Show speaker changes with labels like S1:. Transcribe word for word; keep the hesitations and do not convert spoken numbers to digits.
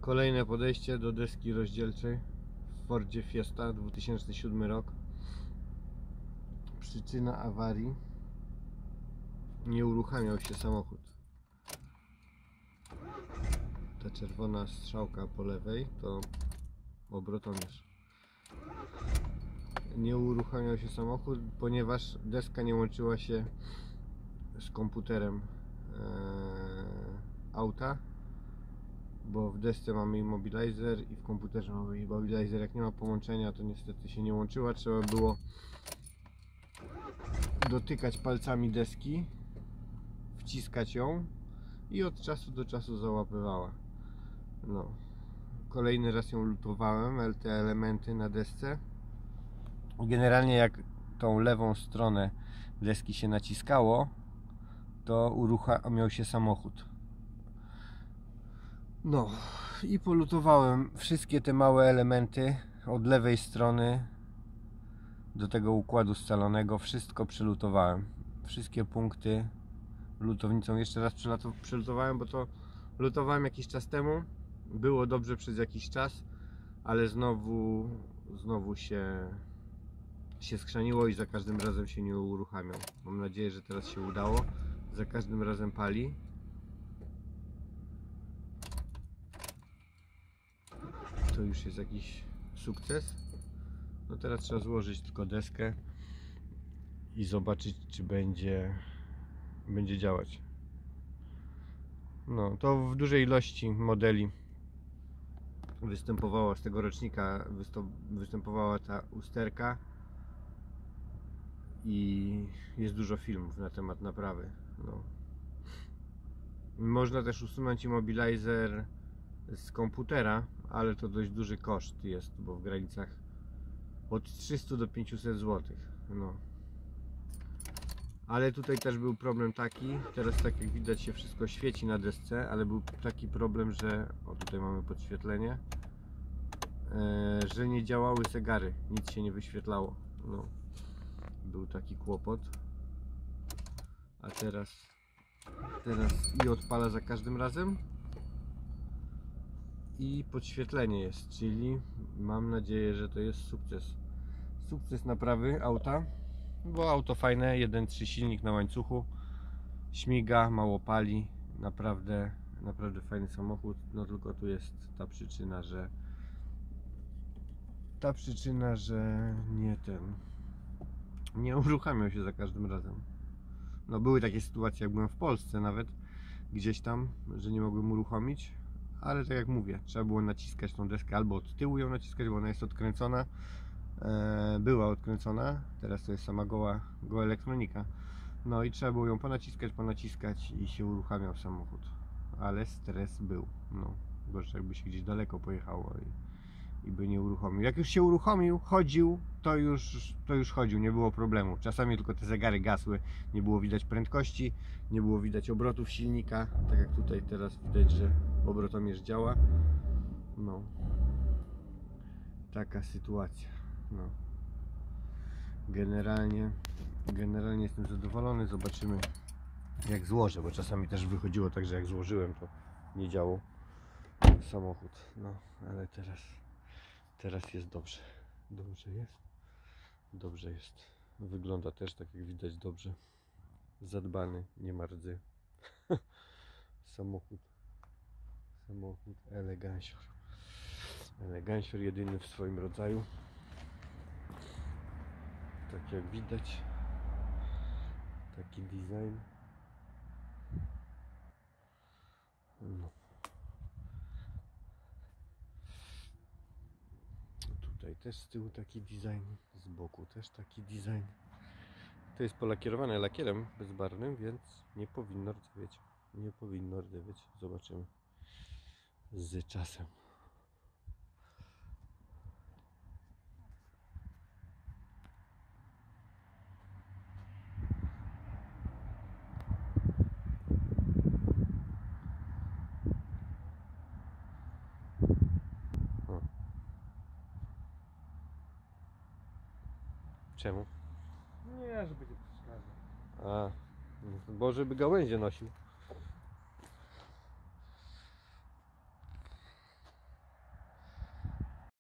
S1: Kolejne podejście do deski rozdzielczej w Fordzie Fiesta, dwa tysiące siódmy rok. Przyczyna awarii: nie uruchamiał się samochód. Ta czerwona strzałka po lewej to obrotomierz. Nie uruchamiał się samochód, ponieważ deska nie łączyła się z komputerem ee, auta, bo w desce mamy immobilizer i w komputerze mamy immobilizer. Jak nie ma połączenia, to niestety się nie łączyła. Trzeba było dotykać palcami deski, wciskać ją i od czasu do czasu załapywała. No. Kolejny raz ją lutowałem, te elementy na desce. Generalnie jak tą lewą stronę deski się naciskało, to uruchamiał się samochód. No i polutowałem wszystkie te małe elementy od lewej strony do tego układu scalonego. Wszystko przelutowałem. Wszystkie punkty lutownicą jeszcze raz przelutowałem, bo to lutowałem jakiś czas temu. Było dobrze przez jakiś czas, ale znowu znowu się się skrzaniło i za każdym razem się nie uruchamiał. Mam nadzieję, że teraz się udało. Za każdym razem pali. To już jest jakiś sukces. No teraz trzeba złożyć tylko deskę i zobaczyć, czy będzie będzie działać. No to w dużej ilości modeli występowała z tego rocznika występowała ta usterka i jest dużo filmów na temat naprawy. No. Można też usunąć immobilizer z komputera, ale to dość duży koszt jest, bo w granicach od trzystu do pięciuset złotych. No. Ale tutaj też był problem taki, teraz tak jak widać się wszystko świeci na desce, ale był taki problem, że o, tutaj mamy podświetlenie, e, że nie działały zegary, nic się nie wyświetlało. No. Był taki kłopot. A teraz teraz i odpala za każdym razem i podświetlenie jest, czyli mam nadzieję, że to jest sukces. Sukces naprawy auta, bo auto fajne, jeden przecinek trzy silnik na łańcuchu, śmiga, mało pali, naprawdę, naprawdę fajny samochód. No tylko tu jest ta przyczyna, że ta przyczyna, że nie ten nie uruchamiał się za każdym razem. No były takie sytuacje, jak byłem w Polsce nawet, gdzieś tam, że nie mogłem uruchomić, ale tak jak mówię, trzeba było naciskać tą deskę albo od tyłu ją naciskać, bo ona jest odkręcona. E, była odkręcona, teraz to jest sama goła, goła elektronika. No i trzeba było ją ponaciskać, ponaciskać i się uruchamiał samochód. Ale stres był. No, gorzej jakby się gdzieś daleko pojechało i, i by nie uruchomił. Jak już się uruchomił, chodził, to już, to już chodził, nie było problemu. Czasami tylko te zegary gasły, nie było widać prędkości, nie było widać obrotów silnika. Tak jak tutaj teraz widać, że obrotomierz działa. No, taka sytuacja. No. Generalnie, generalnie jestem zadowolony. Zobaczymy, jak złożę, bo czasami też wychodziło tak, że jak złożyłem, to nie działał samochód. No, ale teraz, teraz jest dobrze. Dobrze jest. Dobrze jest. Wygląda też, tak jak widać, dobrze. Zadbany, nie ma rdzy. Samochód. Samochód elegancior. Elegancior, jedyny w swoim rodzaju. Tak jak widać, taki design. No. Tutaj też z tyłu taki design, z boku też taki design. To jest polakierowane lakierem bezbarwnym, więc nie powinno rdzewieć. Nie powinno rdzewieć. Zobaczymy z czasem. Czemu?
S2: Nie, żeby nie przeszkadzać.
S1: A, bo żeby gałęzie nosił.